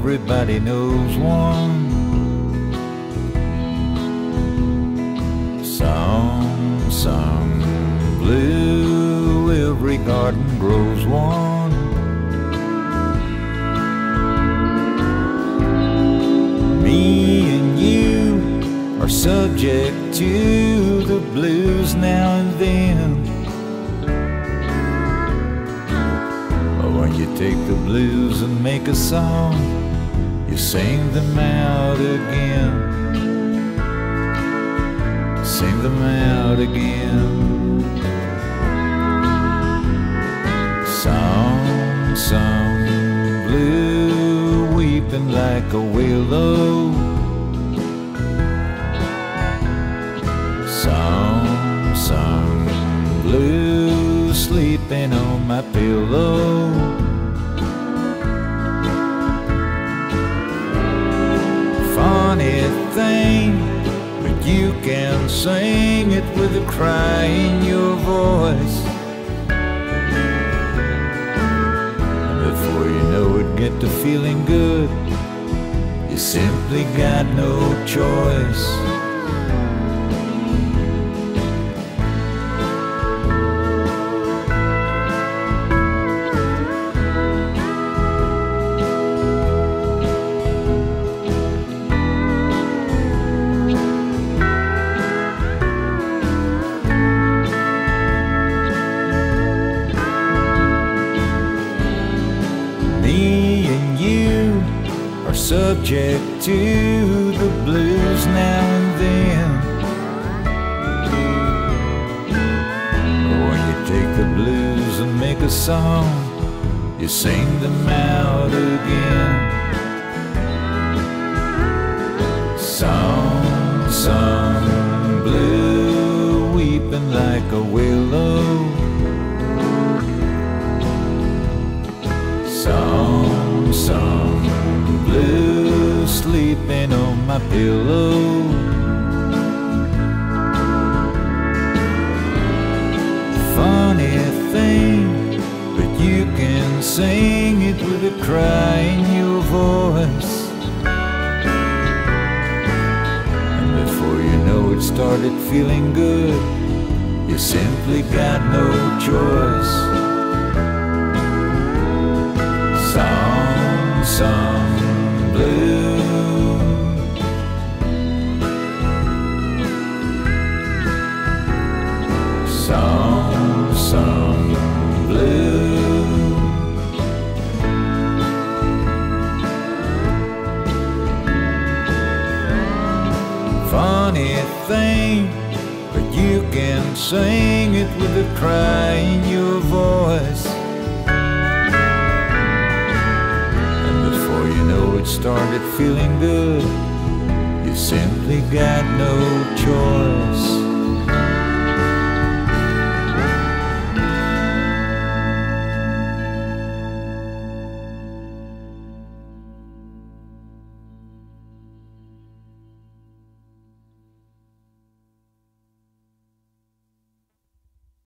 everybody knows one. Song sung blue, every garden grows one. Me and you are subject to the blues now and then. When you take the blues and make a song, you sing them out again. Sing them out again. Song sung blue, weeping like a willow. Song sung blue, sleeping on my pillow. Funny thing, but you can sing it with a cry in your voice. And before you know it, get to feeling good. You simply got no choice. Subject to the blues now and then. When you take the blues and make a song, you sing them out again. Song sung blue, weeping like a willow. Song sung blue, sleeping on my pillow. Funny thing, but you can sing it with a cry in your voice. And before you know it, started feeling good. You simply got no choice. Song sung blue, song sung blue. Funny thing, but you can sing it with a cry in your voice. Started feeling good, you simply got no choice.